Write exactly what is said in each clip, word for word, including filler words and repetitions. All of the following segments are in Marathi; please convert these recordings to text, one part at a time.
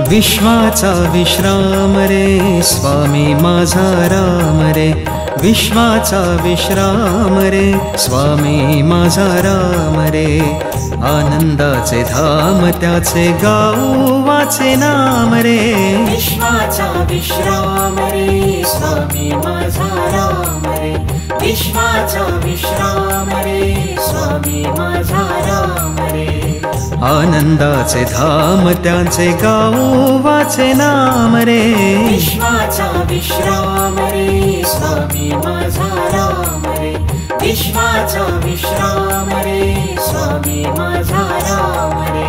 विश्वाचा विश्राम रे स्वामी माझा राम रे, विश्वाचा विश्राम रे स्वामी माझा राम रे, आनंदाचे धाम त्याचे गाऊ वाचे नाम रे, विश्वाचा विश्राम रे स्वामी माझा राम रे, विश्वाचा विश्राम रे स्वामी माझा राम रे, आनंदाचे धाम त्याचे गाऊ वाचे नाम रे, विश्वाचा विश्राम रे स्वामी माझा राम रे, विश्वाचा विश्राम रे स्वामी माझा राम रे.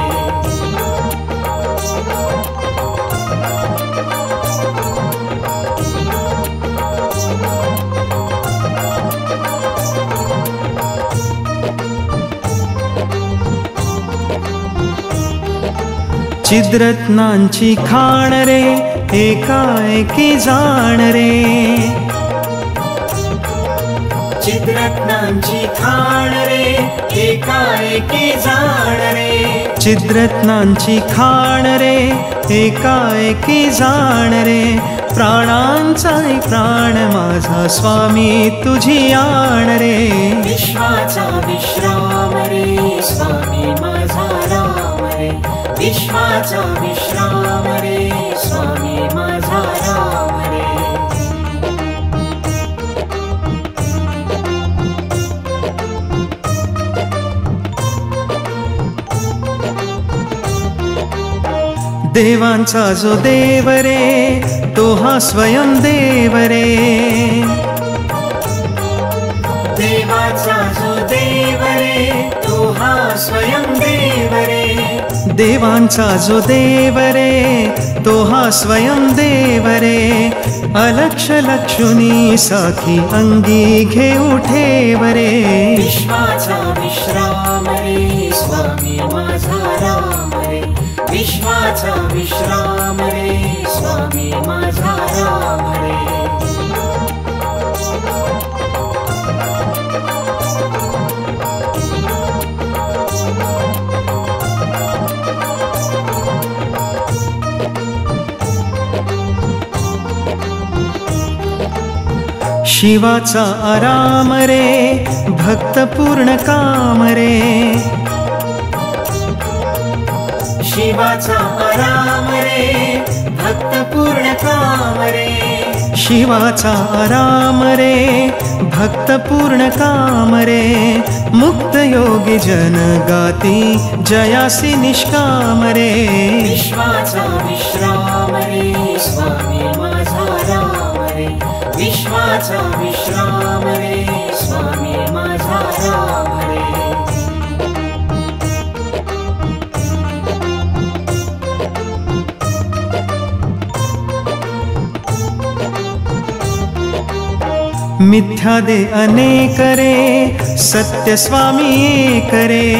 चिद्रत्नांची खाण रे एकाएकी जाण रे, चिद्रत्नांची खाण रे एकाएकी जाण रे, चिद्रत्नांची खाण रे एकाएकी जाण रे, प्राणांचा प्राण माझा स्वामी तुझी आण रे, विश्वाचा विश्राम रे स्वामी माझा राम रे, विश्वाचा विश्राम रे स्वामी माझा राम रे. देवांचा जो देव रे तो हा स्वयं देव रे, देवाचा जो देव रे तो हा स्वयं देव रे, देवांचा जो देव रे तो हा स्वयं देव रे, अलक्ष लक्षुनी साखी अंगी घेऊ ठेव रे, विश्वाचा विश्राम रे स्वामी माझा राम रे, विश्वाचा विश्राम रे स्वामी माझा राम रे. शिवाचा आराम रे भक्त पूर्ण काम रे, शिवाचा आराम रे भक्त पूर्ण काम रे, शिवाचा आराम रे भक्त पूर्ण काम रे, मुक्त योगी जन गाती जयासी निष्काम रे, विश्वाचा विश्राम रे स्वामी माझा राम रे, विश्वाचा विश्राम रे स्वामी माझा राम रे. मिथ्या दे अनेक रे सत्य स्वामी एक रे,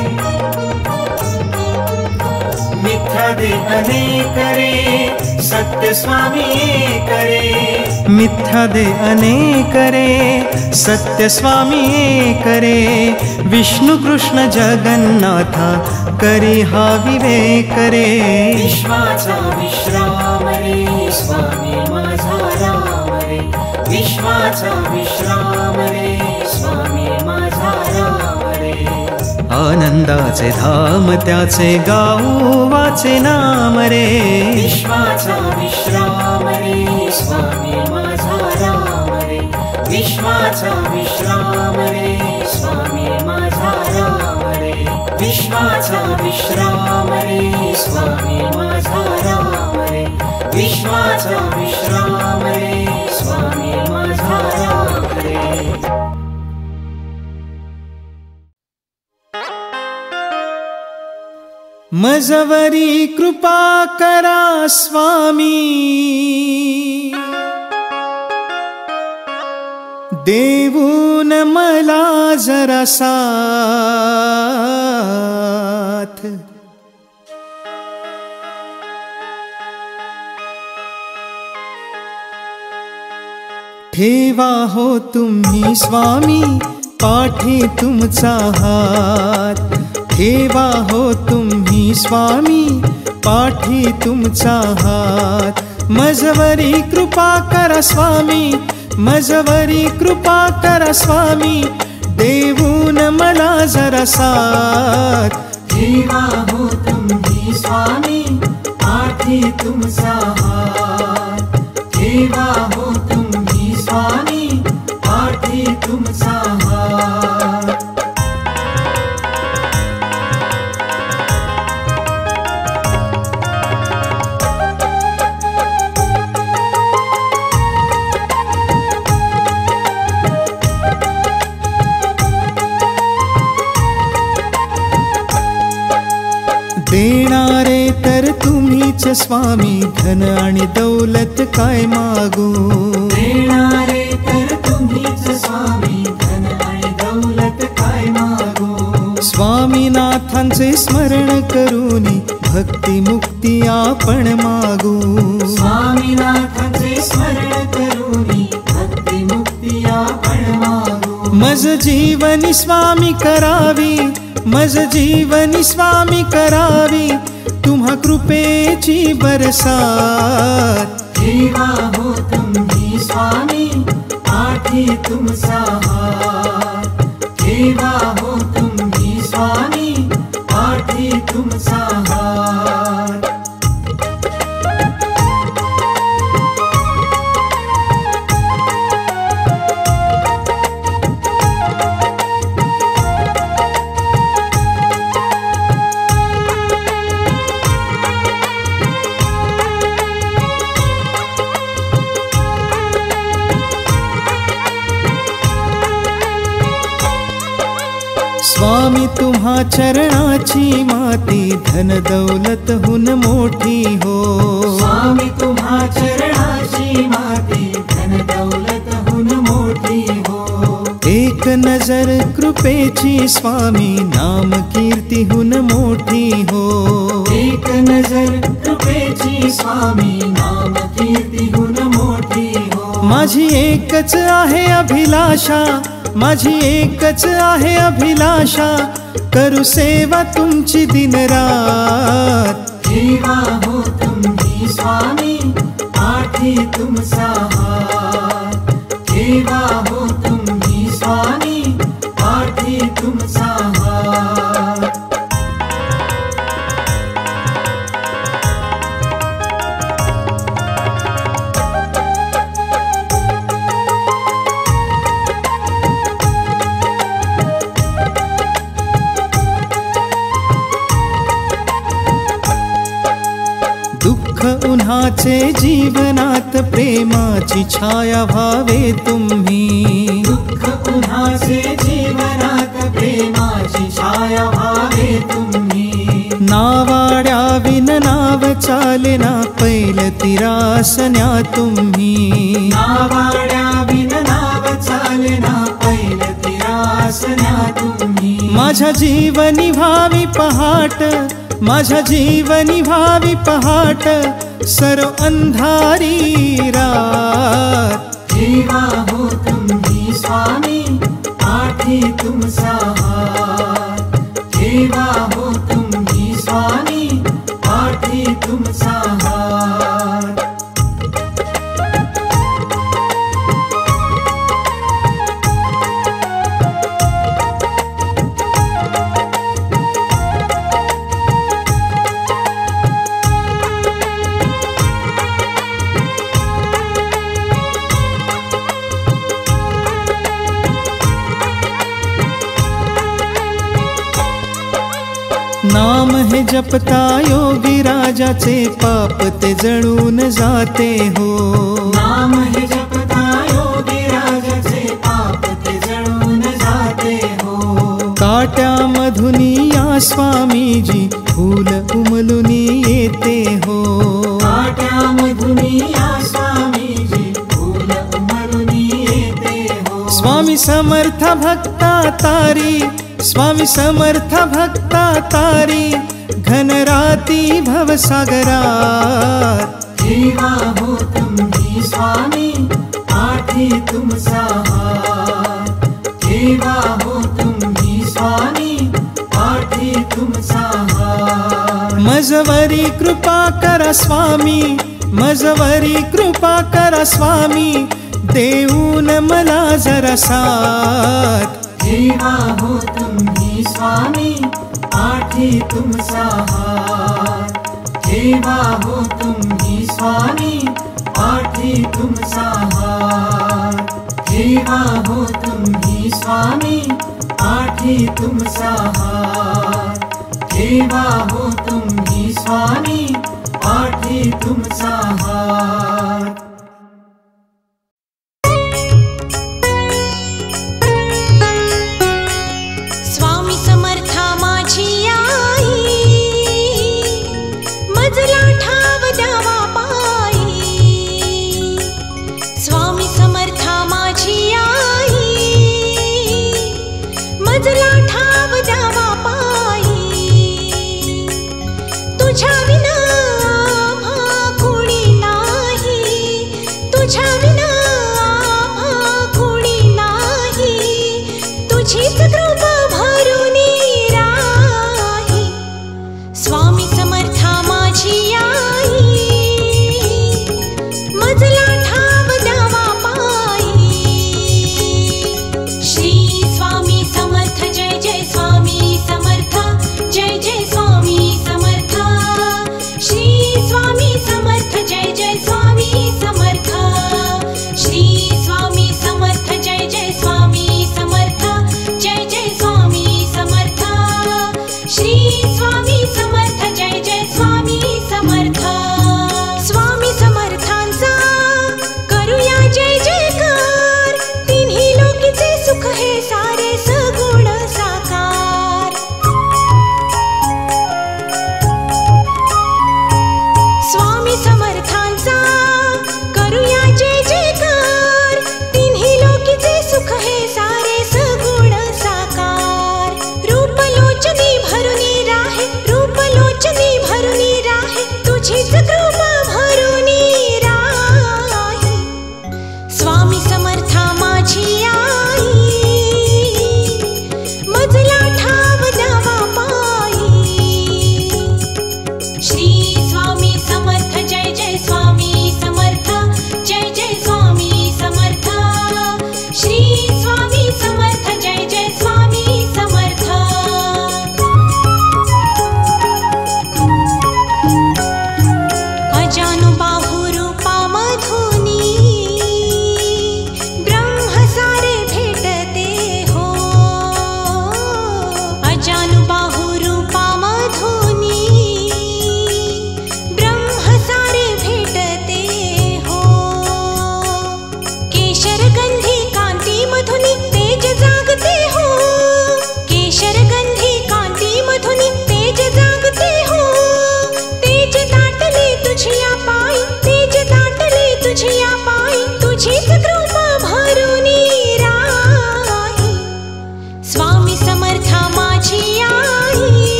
मिथ्या दे अनेक रे सत्य स्वामी एक रे, मिथ्या दे अनेक रे सत्य स्वामी एक रे, विष्णु कृष्ण जगन्नाथा करी हा विवेक रे, विश्वाचा विश्राम रे स्वामी माझा राम रे, विश्वाचा विश्राम रे स्वामी माझा राम रे, आनंदाचे धाम त्याचे गाऊ वाचे नाम रे, विश्वाचा विश्राम रे स्वामी माझा राम रे, विश्वाचा विश्राम रे स्वामी माझा राम रे, विश्वाचा विश्राम रे स्वामी माझा राम रे, विश्वाचा विश्राम रे स्वामी माझा राम रे. मजवरी कृपा करा स्वामी, देऊन मला जरा साथ, ठेवा हो तुम्ही स्वामी पाठी तुमचा हात, ठेवा हो तुम्ही स्वामी पाठी तुमचा हात, मजवरी कृपा करा स्वामी, मजवरी कृपा करा स्वामी, देऊन मला जरा साथ. ठेवा हो तुम्ही स्वामी, पाठी तुमचा हात. ठेवा हो तुम्ही स्वामी, पाठी तुमचा हात. देणारे तर तुम्हीच स्वामी, धन आणि दौलत काय मागू. देणारे तर तुम्हीच स्वामी, धन आणि दौलत काय मागू. स्वामीनाथांचे स्मरण करूनी भक्ती मुक्ती आपण मागू. स्वामीनाथांचे स्मरण करूनी भक्ती मुक्ती आपण मागू. मज जीवनी स्वामी करावी, मज जीवनी स्वामी करावी, तुम्हा कृपेची बरसात. ठेवा हो तुम्ही स्वामी, पाठी तुमचा हात. ठेवा हो तुम्ही स्वामी, पाठी तुमचा हात. स्वामी तुम्हा चरणाची माती, धन दौलत हुन मोठी हो. स्वामी तुम्हा चरणाची माती, धन दौलत हुन मोठी हो. एक नजर कृपेची स्वामी, नाम कीर्ती हुन मोठी हो. एक नजर कृपेची स्वामी, नाम कीर्ती हुन मोठी हो. माझी एकच आहे अभिलाषा, माझी एकच आहे अभिलाषा, करू सेवा तुमची दिनरात. ठेवा हो तुम्ही स्वामी, पाठी तुमचा हात. ठेवा हो तुम्ही स्वामी, पाठी तुमचा हात. दुःख उन्हाचे जीवनात प्रेमाची छाया व्हावे तुम्ही. दुःख उन्हाचे जीवनात प्रेमाची छाया व्हावे तुम्ही. नावाड्या विन नाव चालेना, पैल तिरासन्या तुम्ही. नावाड्या विन नाव चालेना, पैल तिरासन्या तुम्ही. माझ्या जीवनी भावी पहाट, माझ्या जीवनी भावी पहाट, सर्व अंधारी रात. ठेवा हो तुम्ही स्वामी, पाठी तुमचा हात. ठेवा हो तुम्ही स्वामी, पाठी तुमचा हात. नाम हे जपता योगी राजाचे, पाप ते जळून जाते हो. नाम हे जपता योगी राजाचे, पाप ते जळून जाते हो. काट्यामधुनी या स्वामीजी, फूल उमलुनी येते हो. काट्यामधुनी या स्वामीजी, फूल उमलुनी येते हो. स्वामी समर्थ भक्ता तारी, स्वामी समर्थ भक्ता तारी, घनराती भवसागरात. ठेवा हो तुम्ही स्वामी, पाठी तुमचा हात. ठेवा हो तुम्ही स्वामी, पाठी तुमचा हात. मज मजवरी कृपा करा स्वामी, मजवरी कृपा करा स्वामी, देऊन मला जरा साथ. ठेवा हो तुम्ही स्वामी पाठी तुमचा हात. ठेवा हो तुम्ही स्वामी पाठी तुमचा हात. ठेवा हो तुम्ही स्वामी पाठी तुमचा हात. ठेवा हो तुम्ही स्वामी पाठी तुमचा हात.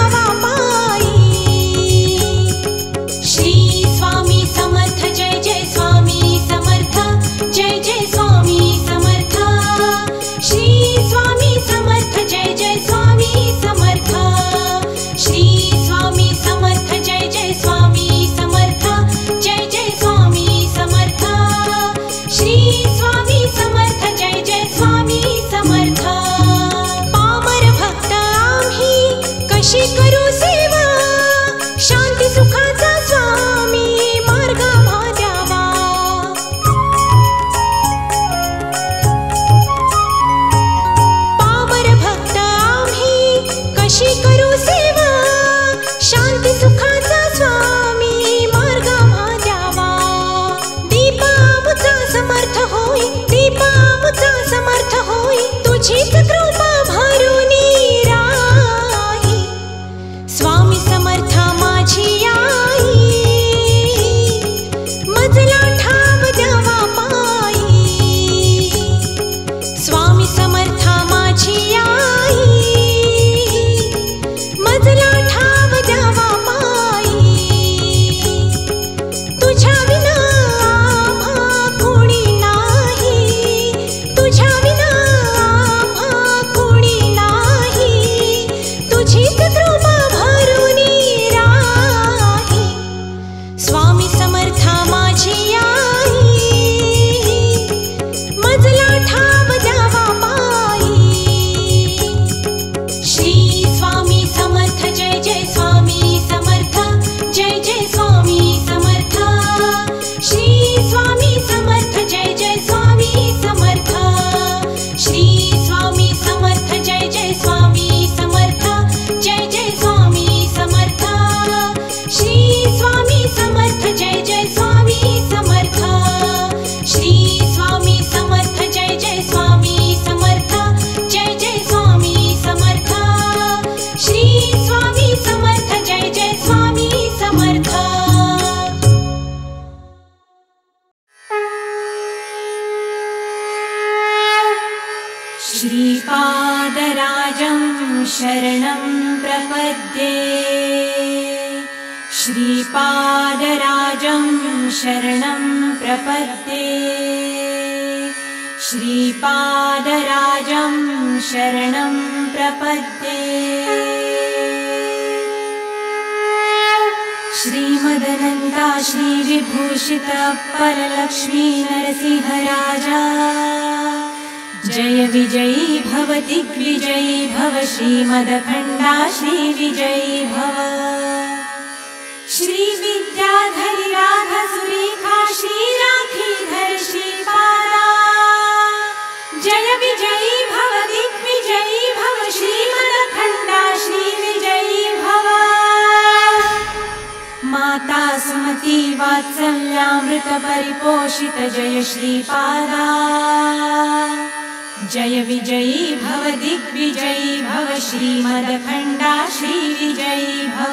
स्वामी समर्थ जय जय श्रीपादराजं शरणं प्रपद्ये श्रीपादराजं शरणं प्रपद्ये श्रीपादराजं शरणं प्रपद्ये श्रीमदनन्ता श्रीविभूषित परलक्ष्मी नरसिंहराजा जय विजयी भव दिग्विजयी भव श्रीमदखण्डा श्रीविजयी भव श्रीविद्याधरी राधा सुरेखा श्रीराखीधर श्रीपादा जय विजयी भव दिग्विजयी भव श्रीमदखण्डा श्रीविजयी भव माता सुमती वात्सल्यामृत परिपोषित जय श्रीपादा जय विजयी भव दिग्विजयी भव श्रीमदखण्डा श्रीविजयी भव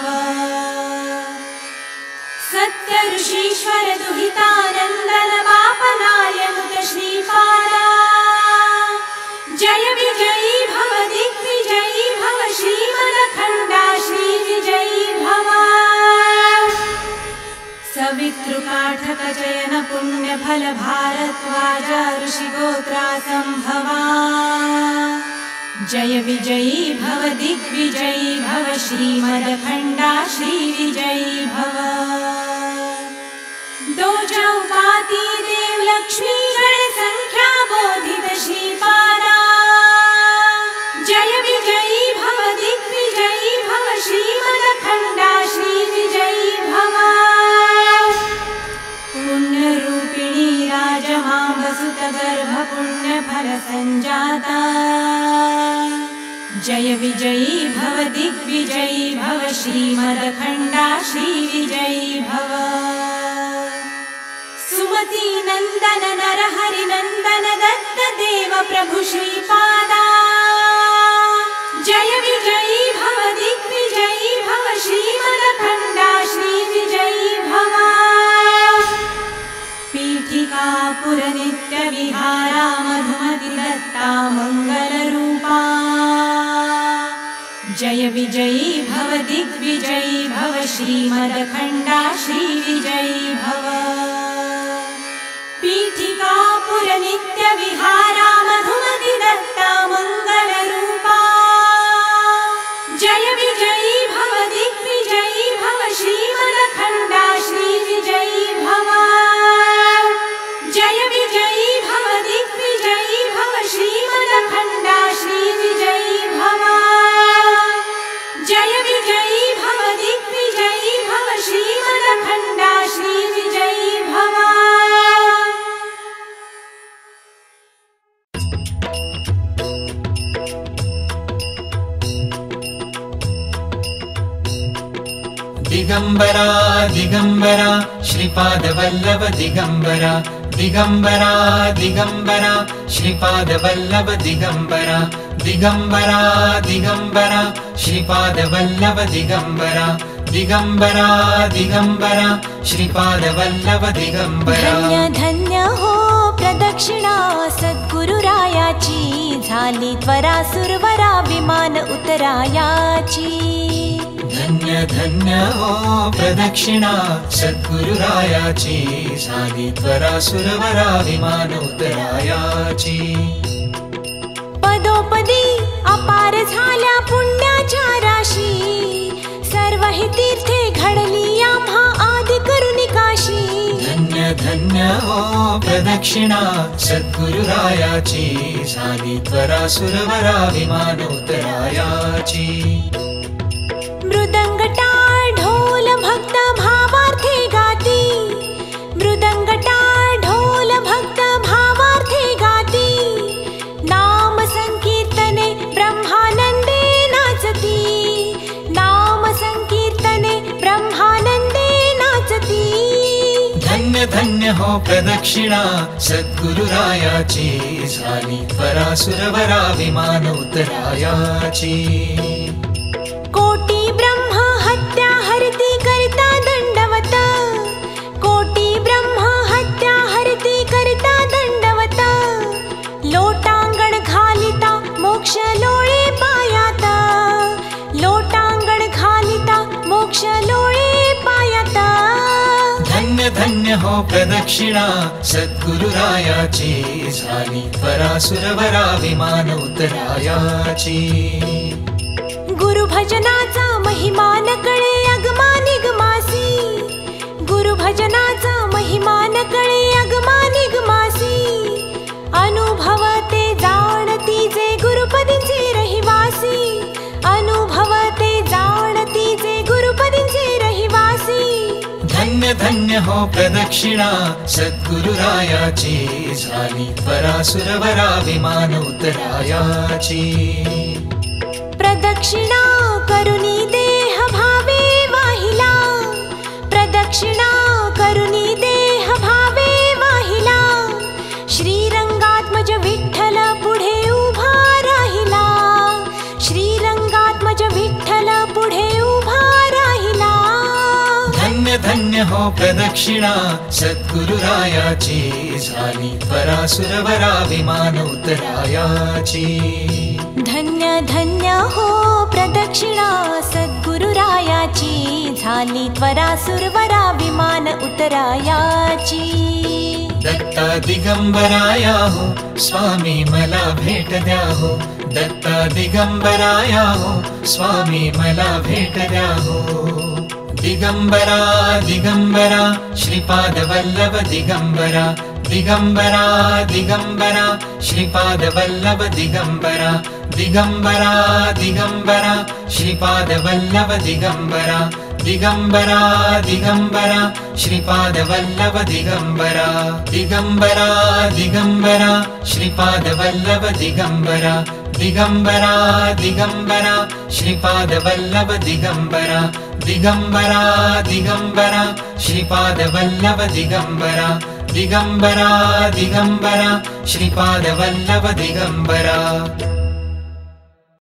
सत्य ऋषीश्वर दुहितानन्दन बापनार्यनुत श्रीपादा जय विजयी भव दिग्विजयी भव श्रीमदखण्डा श्रीविजयी भव सवितृकाठक चयन पुण्य फल भारद्वाज ऋषिगोत्रा संभवा जय विजयी भव दिग्विजयी भव श्रीमदखण्डा श्रीविजयी भव दो चौपाती देव लक्ष्मी गण संख्या बोधित श्रीपादा जय विजयी भव दिग्विजयी भव श्रीमदखण्डा श्रीविजयी भव पुण्यरूपिणी राजमाम्बसुत गर्भ पुण्य फल संजाता जय विजयी भव दिग्विजयी भव श्रीमदखण्डा श्रीविजयी भव सुमती नंदन नरहरि नंदन दत्त देव प्रभु श्रीपादा जय विजयी भव दिग्विजयी भव श्रीमदखण्डा श्रीविजयी भव पीठिकापुर नित्य विहारा मधुमति दत्ता मंगल रूपा जय विजयी भव दिग्विजयी भव श्रीमदखण्डा श्रीविजयी भव पीठिकापुर नित्य विहारा मधुमति दत्ता मंगल रूपा जय विजयी भव दिग्विजयी भव श्रीमदखण्डा श्रीविजयी भव जय विजयी भव दिग्विजयी भव श्रीमदखण्डा श्रीविजयी भव जय विजयी भव दिग्विजयी भव श्रीमदखण्डा श्रीविजयी भव दिगंबरा दिगंबरा श्रीपादवल्लभ दिगंबरा दिगंबरा दिगंबरा श्रीपादवल्लभ दिगंबरा दिगंबरा दिगंबरा श्रीपादवल्लभ दिगंबरा दिगंबरा दिगंबरा श्रीपादवल्लभ दिगंबरा धन्य धन्य हो प्रदक्षिणा सद्गुरुरायाची झाली त्वरा सुरवरा विमान उतरायाची धन्य धन्य हो प्रदक्षिणा सद्गुरुरायाची झाली त्वरा सुरवरा विमान उतरायाची पदोपदी अपार झाल्या पुण्याच्या राशी सर्व ही तीर्थे घडली आम्हा आदि करुणी काशी धन्य धन्य हो प्रदक्षिणा सद्गुरुरायाची झाली त्वरा सुरवरा विमान उतरायाची मृदंग टाळ ढोल भक्त भावार्थे गाती मृदंग टाळ ढोल भक्त भावार्थे गाती नाम संकीर्तने ब्रह्मानंदे नाचती नाम संकीर्तने ब्रह्मानंदे नाचती धन्य धन्य हो प्रदक्षिणा सद्गुरुरायाची झाली त्वरा सुरवरा विमान उतरायाची कोटी ब्रह्म हत्या हरती करता दंडवत कोटी ब्रह्म हत्या हरती करता दंडवत लोटांगण घालिता हो प्रदक्षिणा सद्गुरुरायाची झाली त्वरासुरवरा विमान उतरायाची गुरुभजनाचा महिमा न कळे अगमा निगमासी गुरुभजनाचा महिमा न कळे अगमा निगमासी अनुभवते जाणती जे गुरुपदींचे रहिवासी अनुभवते जाणती जे गुरुपदींचे रहिवासी धन्य धन्य हो प्रदक्षिणा सद्गुरुरायाची झाली त्वरासुरवरा विमान उतरायाची प्रदक्षिणा करुणी देह भावे वाहिला प्रदक्षिणा करुणी देह भावे वाहिला श्रीरंगात्मज विठ्ठल पुढे उभा राहिला श्रीरंगात्मज विठ्ठल पुढे उभा राहिला धन्य धन्य हो प्रदक्षिणा सद्गुरुरायाची झाली त्वरासुरवरा विमान उतरायाची धन्य धन्य हो प्रदक्षिणा सद्गुरुरायाची झाली त्वरासुरवरा विमान उतरायाची दत्ता दिगंबराया हो स्वामी मला भेट द्या हो दत्ता दिगंबराया हो स्वामी मला भेट द्या हो दिगंबरा दिगंबरा श्रीपाद वल्लभ दिगंबरा दिगंबरा दिगंबरा श्रीपाद वल्लभ दिगंबरा दिगंबरा दिगंबरा श्रीपाद वल्लभ दिगंबरा दिगंबरा दिगंबरा श्रीपाद वल्लभ दिगंबरा दिगंबरा दिगंबरा श्रीपाद वल्लभ दिगंबरा दिगंबरा दिगंबरा श्रीपाद वल्लभ दिगंबरा दिगंबरा दिगंबरा श्रीपाद वल्लभ दिगंबरा दिगंबरा दिगंबरा श्रीपाद वल्लभ दिगंबरा